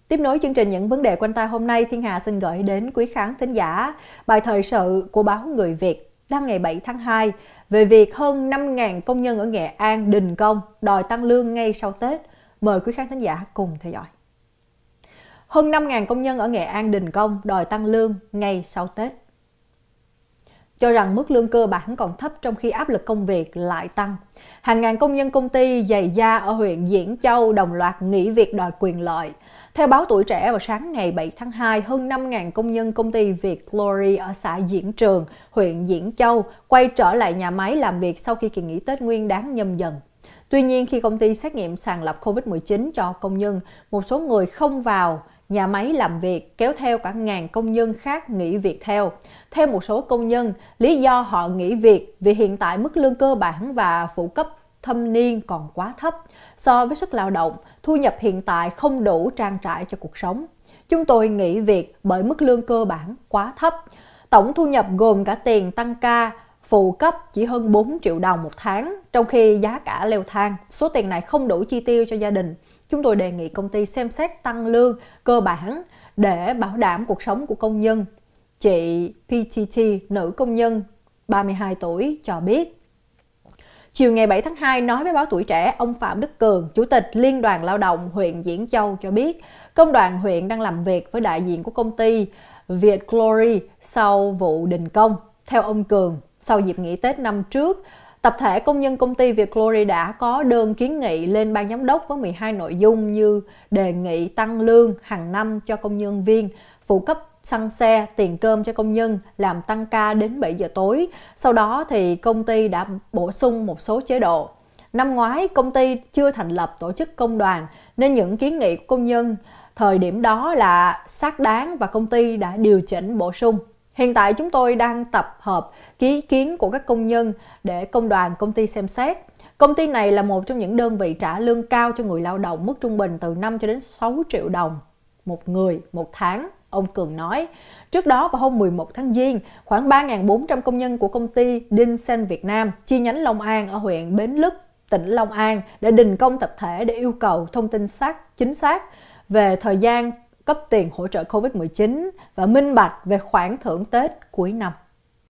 Tiếp nối chương trình những vấn đề quanh ta hôm nay, Thiên Hà xin gửi đến quý khán thính giả bài thời sự của báo Người Việt đăng ngày 7 tháng 2 về việc hơn 5.000 công nhân ở Nghệ An đình công đòi tăng lương ngay sau Tết. Mời quý khán thính giả cùng theo dõi. Hơn 5.000 công nhân ở Nghệ An đình công đòi tăng lương ngay sau Tết. Cho rằng mức lương cơ bản còn thấp trong khi áp lực công việc lại tăng. Hàng ngàn công nhân công ty giày da ở huyện Diễn Châu đồng loạt nghỉ việc đòi quyền lợi. Theo báo Tuổi Trẻ, vào sáng ngày 7 tháng 2, hơn 5.000 công nhân công ty Việt Glory ở xã Diễn Trường, huyện Diễn Châu quay trở lại nhà máy làm việc sau khi kỳ nghỉ Tết Nguyên Đán Nhâm Dần. Tuy nhiên, khi công ty xét nghiệm sàng lọc COVID-19 cho công nhân, một số người không vào nhà máy làm việc, kéo theo cả ngàn công nhân khác nghỉ việc theo. Theo một số công nhân, lý do họ nghỉ việc vì hiện tại mức lương cơ bản và phụ cấp thâm niên còn quá thấp so với sức lao động, thu nhập hiện tại không đủ trang trải cho cuộc sống. Chúng tôi nghỉ việc bởi mức lương cơ bản quá thấp. Tổng thu nhập gồm cả tiền tăng ca, phụ cấp chỉ hơn 4 triệu đồng một tháng, trong khi giá cả leo thang. Số tiền này không đủ chi tiêu cho gia đình. Chúng tôi đề nghị công ty xem xét tăng lương cơ bản để bảo đảm cuộc sống của công nhân. Chị PTT, nữ công nhân 32 tuổi, cho biết. Chiều ngày 7 tháng 2, nói với báo Tuổi Trẻ, ông Phạm Đức Cường, Chủ tịch Liên đoàn Lao động huyện Diễn Châu cho biết, công đoàn huyện đang làm việc với đại diện của công ty Việt Glory sau vụ đình công. Theo ông Cường, sau dịp nghỉ Tết năm trước, tập thể công nhân công ty Việt Glory đã có đơn kiến nghị lên ban giám đốc với 12 nội dung như đề nghị tăng lương hàng năm cho công nhân viên, phụ cấp xăng xe, tiền cơm cho công nhân, làm tăng ca đến 7 giờ tối. Sau đó thì công ty đã bổ sung một số chế độ. Năm ngoái, công ty chưa thành lập tổ chức công đoàn nên những kiến nghị của công nhân thời điểm đó là xác đáng và công ty đã điều chỉnh bổ sung. Hiện tại chúng tôi đang tập hợp ý kiến của các công nhân để công đoàn công ty xem xét. Công ty này là một trong những đơn vị trả lương cao cho người lao động, mức trung bình từ 5 cho đến 6 triệu đồng một người một tháng, ông Cường nói. Trước đó vào hôm 11 tháng Giêng, khoảng 3.400 công nhân của công ty Dinsen Việt Nam, chi nhánh Long An ở huyện Bến Lức, tỉnh Long An đã đình công tập thể để yêu cầu thông tin chính xác về thời gian cấp tiền hỗ trợ COVID-19 và minh bạch về khoản thưởng Tết cuối năm.